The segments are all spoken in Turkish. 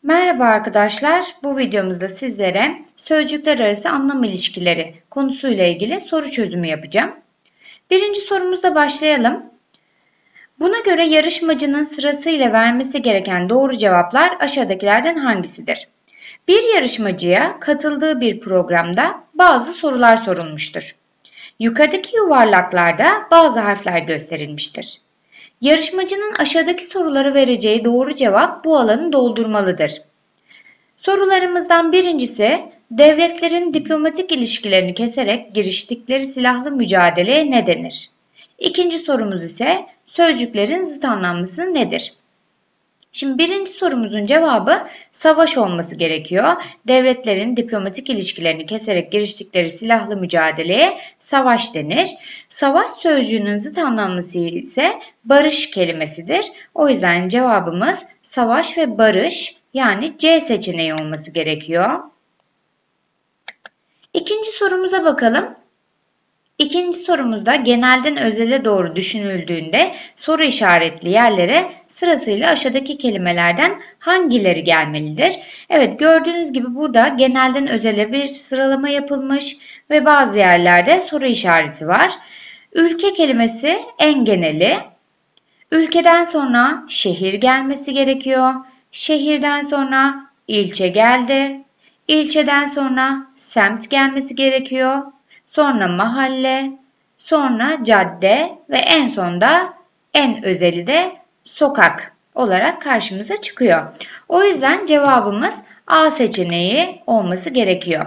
Merhaba arkadaşlar, bu videomuzda sizlere sözcükler arası anlam ilişkileri konusuyla ilgili soru çözümü yapacağım. Birinci sorumuzla başlayalım. Buna göre yarışmacının sırasıyla vermesi gereken doğru cevaplar aşağıdakilerden hangisidir? Bir yarışmacıya katıldığı bir programda bazı sorular sorulmuştur. Yukarıdaki yuvarlaklarda bazı harfler gösterilmiştir. Yarışmacının aşağıdaki soruları vereceği doğru cevap bu alanı doldurmalıdır. Sorularımızdan birincisi, devletlerin diplomatik ilişkilerini keserek giriştikleri silahlı mücadeleye ne denir? İkinci sorumuz ise sözcüklerin zıt anlamlısı nedir? Şimdi birinci sorumuzun cevabı savaş olması gerekiyor. Devletlerin diplomatik ilişkilerini keserek giriştikleri silahlı mücadeleye savaş denir. Savaş sözcüğünün zıt anlamlısı ise barış kelimesidir. O yüzden cevabımız savaş ve barış, yani C seçeneği olması gerekiyor. İkinci sorumuza bakalım. İkinci sorumuzda genelden özele doğru düşünüldüğünde soru işaretli yerlere sırasıyla aşağıdaki kelimelerden hangileri gelmelidir? Evet, gördüğünüz gibi burada genelden özele bir sıralama yapılmış ve bazı yerlerde soru işareti var. Ülke kelimesi en geneli. Ülkeden sonra şehir gelmesi gerekiyor. Şehirden sonra ilçe geldi. İlçeden sonra semt gelmesi gerekiyor. Sonra mahalle, sonra cadde ve en sonda en özeli de sokak olarak karşımıza çıkıyor. O yüzden cevabımız A seçeneği olması gerekiyor.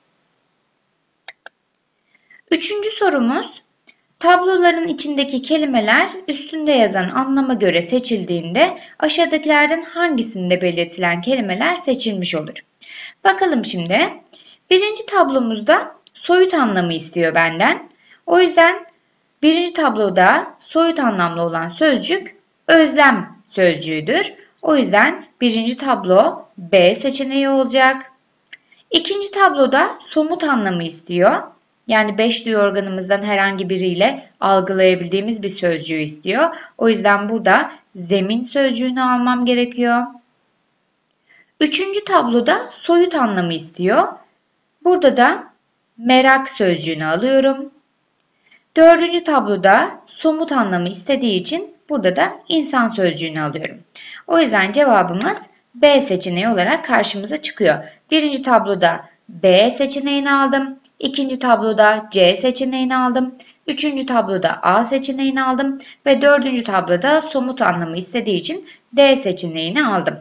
Üçüncü sorumuz, tabloların içindeki kelimeler üstünde yazan anlama göre seçildiğinde aşağıdakilerden hangisinde belirtilen kelimeler seçilmiş olur? Bakalım şimdi. Birinci tablomuzda soyut anlamı istiyor benden. O yüzden birinci tabloda soyut anlamlı olan sözcük özlem sözcüğüdür. O yüzden birinci tablo B seçeneği olacak. İkinci tabloda somut anlamı istiyor. Yani beş duyu organımızdan herhangi biriyle algılayabildiğimiz bir sözcüğü istiyor. O yüzden burada zemin sözcüğünü almam gerekiyor. Üçüncü tabloda soyut anlamı istiyor. Burada da merak sözcüğünü alıyorum. Dördüncü tabloda somut anlamı istediği için burada da insan sözcüğünü alıyorum. O yüzden cevabımız B seçeneği olarak karşımıza çıkıyor. Birinci tabloda B seçeneğini aldım. İkinci tabloda C seçeneğini aldım. Üçüncü tabloda A seçeneğini aldım. Ve dördüncü tabloda somut anlamı istediği için D seçeneğini aldım.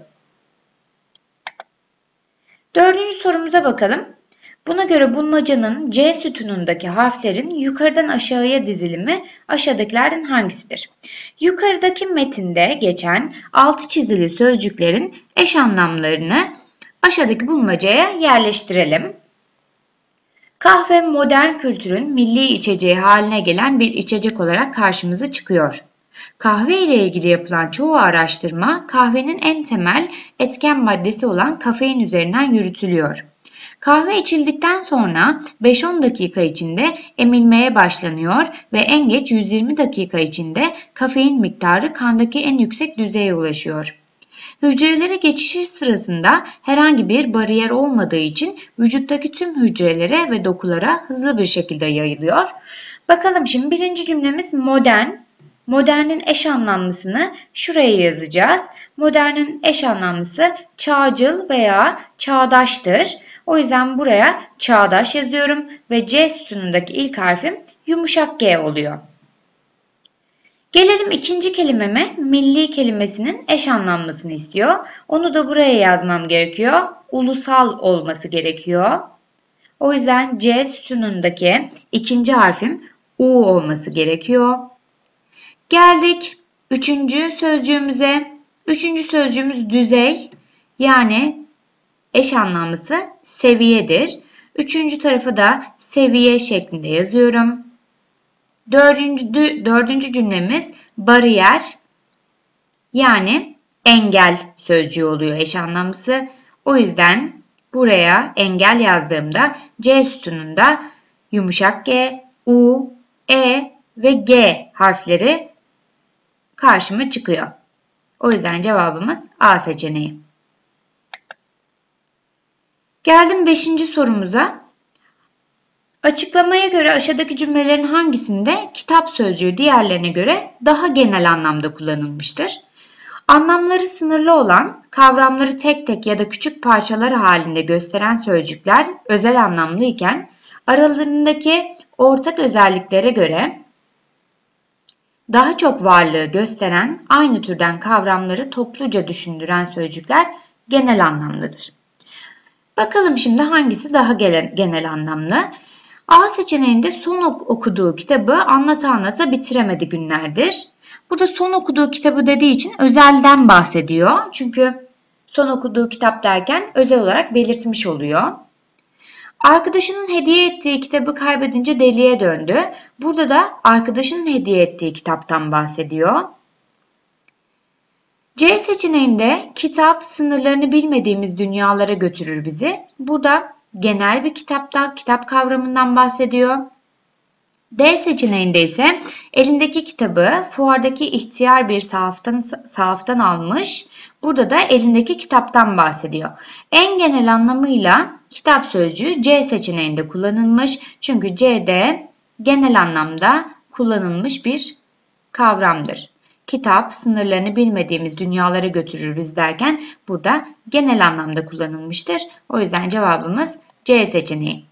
Dördüncü sorumuza bakalım. Buna göre bulmacanın C sütunundaki harflerin yukarıdan aşağıya dizilimi aşağıdakilerden hangisidir? Yukarıdaki metinde geçen altı çizili sözcüklerin eş anlamlarını aşağıdaki bulmacaya yerleştirelim. Kahve modern kültürün milli içeceği haline gelen bir içecek olarak karşımıza çıkıyor. Kahve ile ilgili yapılan çoğu araştırma kahvenin en temel etken maddesi olan kafein üzerinden yürütülüyor. Kahve içildikten sonra 5-10 dakika içinde emilmeye başlanıyor ve en geç 120 dakika içinde kafein miktarı kandaki en yüksek düzeye ulaşıyor. Hücrelere geçişi sırasında herhangi bir bariyer olmadığı için vücuttaki tüm hücrelere ve dokulara hızlı bir şekilde yayılıyor. Bakalım şimdi birinci cümlemiz modern. Modernin eş anlamlısını şuraya yazacağız. Modernin eş anlamlısı çağcıl veya çağdaştır. O yüzden buraya çağdaş yazıyorum ve C sütunundaki ilk harfim yumuşak G oluyor. Gelelim ikinci kelimeme, milli kelimesinin eş anlamlısını istiyor. Onu da buraya yazmam gerekiyor. Ulusal olması gerekiyor. O yüzden C sütunundaki ikinci harfim U olması gerekiyor. Geldik üçüncü sözcüğümüze. Üçüncü sözcüğümüz düzey, yani eş anlamlısı seviyedir. Üçüncü tarafı da seviye şeklinde yazıyorum. Dördüncü cümlemiz bariyer, yani engel sözcüğü oluyor eş anlamlısı. O yüzden buraya engel yazdığımda C sütununda yumuşak G, U, E ve G harfleri karşıma çıkıyor. O yüzden cevabımız A seçeneği. Geldim 5. sorumuza. Açıklamaya göre aşağıdaki cümlelerin hangisinde kitap sözcüğü diğerlerine göre daha genel anlamda kullanılmıştır? Anlamları sınırlı olan, kavramları tek tek ya da küçük parçalar halinde gösteren sözcükler özel anlamlı iken, aralarındaki ortak özelliklere göre daha çok varlığı gösteren, aynı türden kavramları topluca düşündüren sözcükler genel anlamlıdır. Bakalım şimdi hangisi daha genel anlamlı? A seçeneğinde son okuduğu kitabı anlata bitiremedi günlerdir. Burada son okuduğu kitabı dediği için özelden bahsediyor. Çünkü son okuduğu kitap derken özel olarak belirtmiş oluyor. Arkadaşının hediye ettiği kitabı kaybedince deliye döndü. Burada da arkadaşının hediye ettiği kitaptan bahsediyor. C seçeneğinde kitap sınırlarını bilmediğimiz dünyalara götürür bizi. Burada genel bir kitap kavramından bahsediyor. D seçeneğinde ise elindeki kitabı fuardaki ihtiyar bir sahaftan almış. Burada da elindeki kitaptan bahsediyor. En genel anlamıyla kitap sözcüğü C seçeneğinde kullanılmış. Çünkü C'de genel anlamda kullanılmış bir kavramdır. Kitap sınırlarını bilmediğimiz dünyalara götürür biz derken burada genel anlamda kullanılmıştır. O yüzden cevabımız C seçeneği.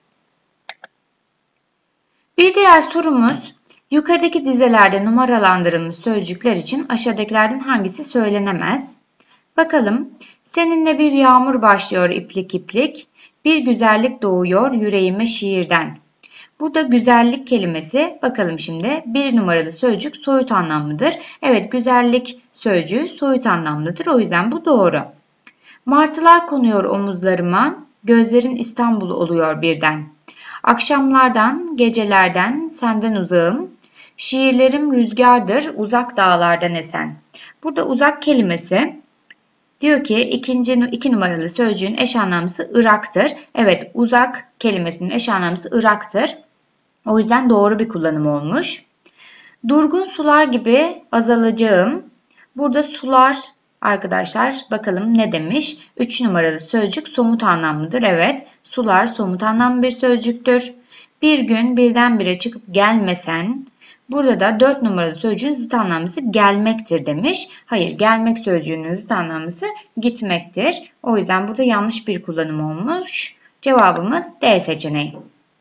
Bir diğer sorumuz, yukarıdaki dizelerde numaralandırılmış sözcükler için aşağıdakilerden hangisi söylenemez? Bakalım, seninle bir yağmur başlıyor iplik iplik, bir güzellik doğuyor yüreğime şiirden. Burada güzellik kelimesi, bakalım şimdi, bir numaralı sözcük soyut anlamlıdır. Evet, güzellik sözcüğü soyut anlamlıdır, o yüzden bu doğru. Martılar konuyor omuzlarıma, gözlerin İstanbul oluyor birden. Akşamlardan, gecelerden, senden uzağım. Şiirlerim rüzgardır, uzak dağlardan esen. Burada uzak kelimesi diyor ki iki numaralı sözcüğün eş anlamlısı Irak'tır. Evet, uzak kelimesinin eş anlamlısı Irak'tır. O yüzden doğru bir kullanım olmuş. Durgun sular gibi azalacağım. Burada sular arkadaşlar bakalım ne demiş? 3 numaralı sözcük somut anlamlıdır. Evet, sular somut anlamlı bir sözcüktür. Bir gün birdenbire çıkıp gelmesen. Burada da 4 numaralı sözcüğün zıt anlamlısı gelmektir demiş. Hayır, gelmek sözcüğünün zıt anlamlısı gitmektir. O yüzden burada yanlış bir kullanım olmuş. Cevabımız D seçeneği.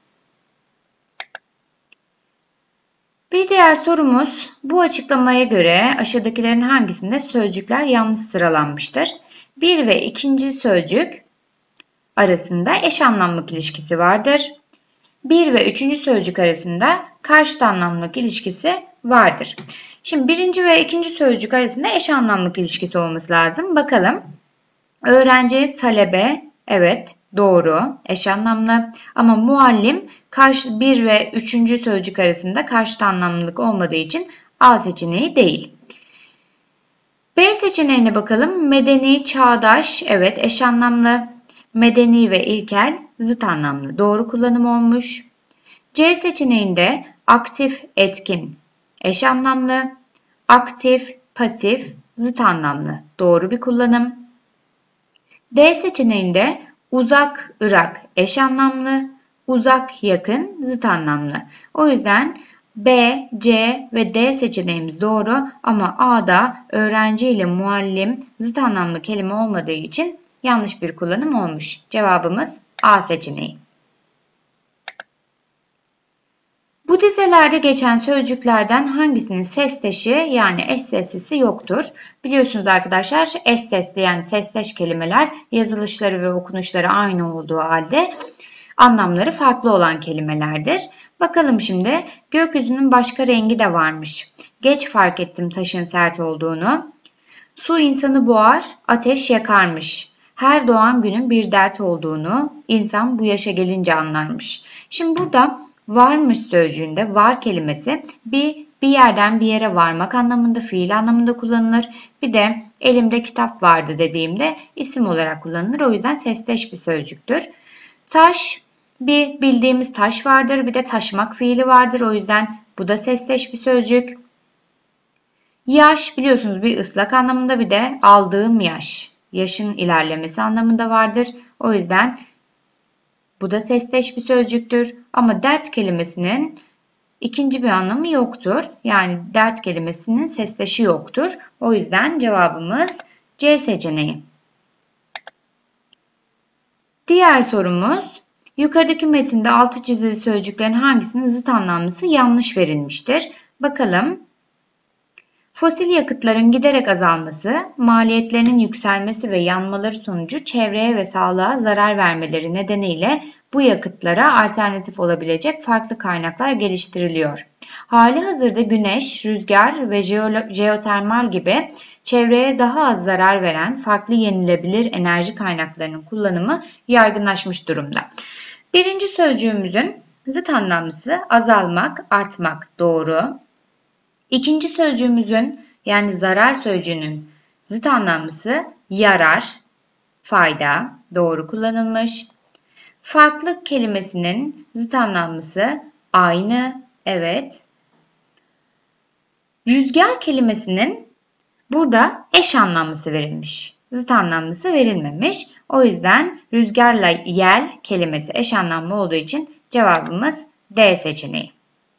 Bir diğer sorumuz, bu açıklamaya göre aşağıdakilerin hangisinde sözcükler yanlış sıralanmıştır? 1 ve 2. sözcük arasında eş anlamlık ilişkisi vardır. 1 ve 3. sözcük arasında karşıt anlamlık ilişkisi vardır. Şimdi 1. ve 2. sözcük arasında eş anlamlık ilişkisi olması lazım. Bakalım. Öğrenci, talebe, evet doğru, eş anlamlı. Ama muallim 1 ve 3. sözcük arasında karşıt anlamlılık olmadığı için A seçeneği değil. B seçeneğine bakalım. Medeni, çağdaş, evet eş anlamlı. Medeni ve ilkel zıt anlamlı. Doğru kullanım olmuş. C seçeneğinde aktif, etkin, eş anlamlı. Aktif, pasif, zıt anlamlı. Doğru bir kullanım. D seçeneğinde uzak, ırak, eş anlamlı. Uzak, yakın, zıt anlamlı. O yüzden B, C ve D seçeneğimiz doğru ama A'da öğrenci ile muallim zıt anlamlı kelime olmadığı için yanlış bir kullanım olmuş. Cevabımız A seçeneği. Bu dizelerde geçen sözcüklerden hangisinin sesteşi yani eş seslisi yoktur? Biliyorsunuz arkadaşlar eş sesli yani sesleş kelimeler yazılışları ve okunuşları aynı olduğu halde anlamları farklı olan kelimelerdir. Bakalım şimdi gökyüzünün başka rengi de varmış. Geç fark ettim taşın sert olduğunu. Su insanı boğar, ateş yakarmış. Her doğan günün bir dert olduğunu insan bu yaşa gelince anlarmış. Şimdi burada varmış sözcüğünde var kelimesi bir yerden bir yere varmak anlamında, fiil anlamında kullanılır. Bir de elimde kitap vardı dediğimde isim olarak kullanılır. O yüzden sesleş bir sözcüktür. Taş, bir bildiğimiz taş vardır. Bir de taşımak fiili vardır. O yüzden bu da sesleş bir sözcük. Yaş biliyorsunuz bir ıslak anlamında bir de aldığım yaş. yaşın ilerlemesi anlamında vardır. O yüzden bu da sesteş bir sözcüktür. Ama dert kelimesinin ikinci bir anlamı yoktur. Yani dert kelimesinin sesteşi yoktur. O yüzden cevabımız C seçeneği. Diğer sorumuz, yukarıdaki metinde altı çizili sözcüklerin hangisinin zıt anlamlısı yanlış verilmiştir? Bakalım. Fosil yakıtların giderek azalması, maliyetlerinin yükselmesi ve yanmaları sonucu çevreye ve sağlığa zarar vermeleri nedeniyle bu yakıtlara alternatif olabilecek farklı kaynaklar geliştiriliyor. Halihazırda güneş, rüzgar ve jeotermal gibi çevreye daha az zarar veren farklı yenilebilir enerji kaynaklarının kullanımı yaygınlaşmış durumda. Birinci sözcüğümüzün zıt anlamlısı azalmak, artmak doğru. İkinci sözcüğümüzün yani zarar sözcüğünün zıt anlamlısı yarar, fayda doğru kullanılmış. Farklı kelimesinin zıt anlamlısı aynı, evet. Rüzgar kelimesinin burada eş anlamlısı verilmiş. Zıt anlamlısı verilmemiş. O yüzden rüzgarla yel kelimesi eş anlamlı olduğu için cevabımız D seçeneği.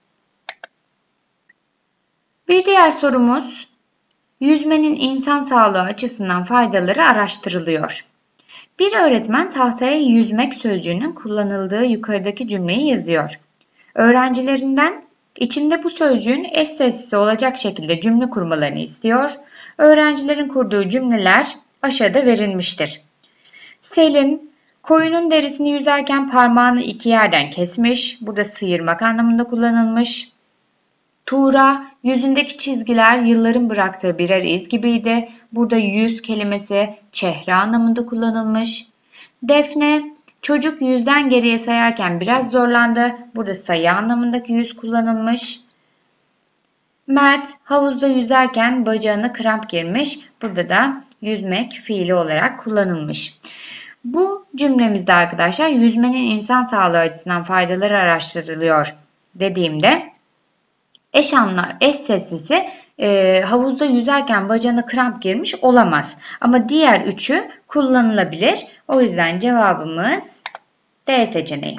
Bir diğer sorumuz, yüzmenin insan sağlığı açısından faydaları araştırılıyor. Bir öğretmen tahtaya yüzmek sözcüğünün kullanıldığı yukarıdaki cümleyi yazıyor. Öğrencilerinden içinde bu sözcüğün eş sesli olacak şekilde cümle kurmalarını istiyor. Öğrencilerin kurduğu cümleler aşağıda verilmiştir. Selin, koyunun derisini yüzerken parmağını iki yerden kesmiş. Burada sıyırmak anlamında kullanılmış. Tuğra, yüzündeki çizgiler yılların bıraktığı birer iz gibiydi. Burada yüz kelimesi çehre anlamında kullanılmış. Defne, çocuk yüzden geriye sayarken biraz zorlandı. Burada sayı anlamındaki yüz kullanılmış. Mert, havuzda yüzerken bacağına kramp girmiş. Burada da yüzmek fiili olarak kullanılmış. Bu cümlemizde arkadaşlar yüzmenin insan sağlığı açısından faydaları araştırılıyor dediğimde eş seslisi havuzda yüzerken bacağına kramp girmiş olamaz. Ama diğer üçü kullanılabilir. O yüzden cevabımız D seçeneği.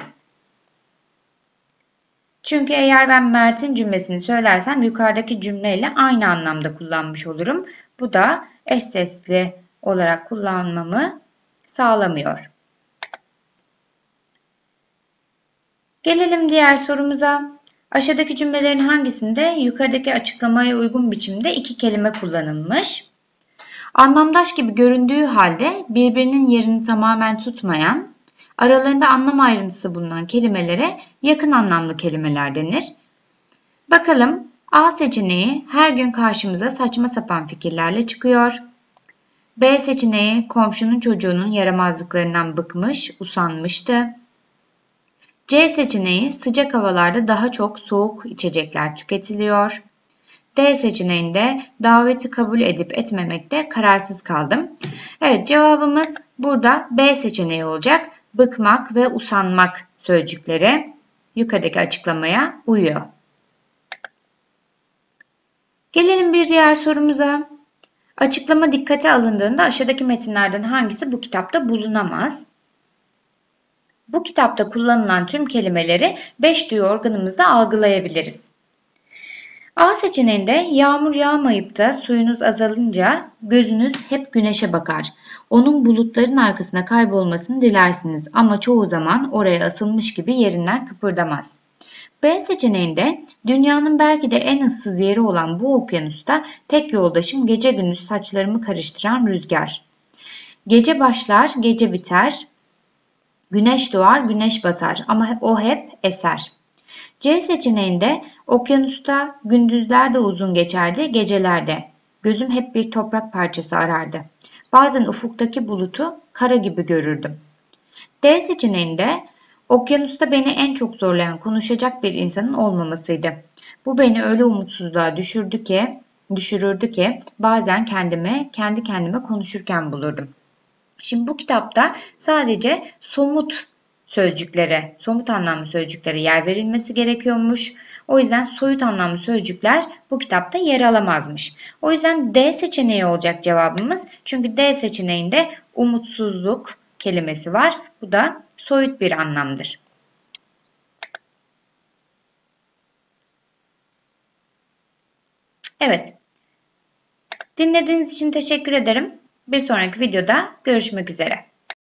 Çünkü eğer ben Mert'in cümlesini söylersem yukarıdaki cümleyle aynı anlamda kullanmış olurum. Bu da eş sesli olarak kullanmamı sağlamıyor. Gelelim diğer sorumuza. Aşağıdaki cümlelerin hangisinde yukarıdaki açıklamaya uygun biçimde iki kelime kullanılmış? Anlamdaş gibi göründüğü halde birbirinin yerini tamamen tutmayan, aralarında anlam ayrıntısı bulunan kelimelere yakın anlamlı kelimeler denir. Bakalım, A seçeneği her gün karşımıza saçma sapan fikirlerle çıkıyor. B seçeneği komşunun çocuğunun yaramazlıklarından bıkmış, usanmıştı. C seçeneği sıcak havalarda daha çok soğuk içecekler tüketiliyor. D seçeneğinde daveti kabul edip etmemekte kararsız kaldım. Evet, cevabımız burada B seçeneği olacak. Bıkmak ve usanmak sözcükleri yukarıdaki açıklamaya uyuyor. Gelelim bir diğer sorumuza. Açıklama dikkate alındığında aşağıdaki metinlerden hangisi bu kitapta bulunamaz? Bu kitapta kullanılan tüm kelimeleri 5 duyu organımızda algılayabiliriz. A seçeneğinde yağmur yağmayıp da suyunuz azalınca gözünüz hep güneşe bakar. Onun bulutların arkasına kaybolmasını dilersiniz ama çoğu zaman oraya asılmış gibi yerinden kıpırdamaz. B seçeneğinde dünyanın belki de en ıssız yeri olan bu okyanusta tek yoldaşım gece gündüz saçlarımı karıştıran rüzgar. Gece başlar, gece biter. Güneş doğar, güneş batar ama o hep eser. C seçeneğinde okyanusta gündüzler de uzun geçerdi, gecelerde. Gözüm hep bir toprak parçası arardı. Bazen ufuktaki bulutu kara gibi görürdüm. D seçeneğinde okyanusta beni en çok zorlayan konuşacak bir insanın olmamasıydı. Bu beni öyle umutsuzluğa düşürürdü ki bazen kendi kendime konuşurken bulurdum. Şimdi bu kitapta sadece somut anlamlı sözcüklere yer verilmesi gerekiyormuş. O yüzden soyut anlamlı sözcükler bu kitapta yer alamazmış. O yüzden D seçeneği olacak cevabımız. Çünkü D seçeneğinde umutsuzluk kelimesi var. Bu da soyut bir anlamdır. Evet. Dinlediğiniz için teşekkür ederim. Bir sonraki videoda görüşmek üzere.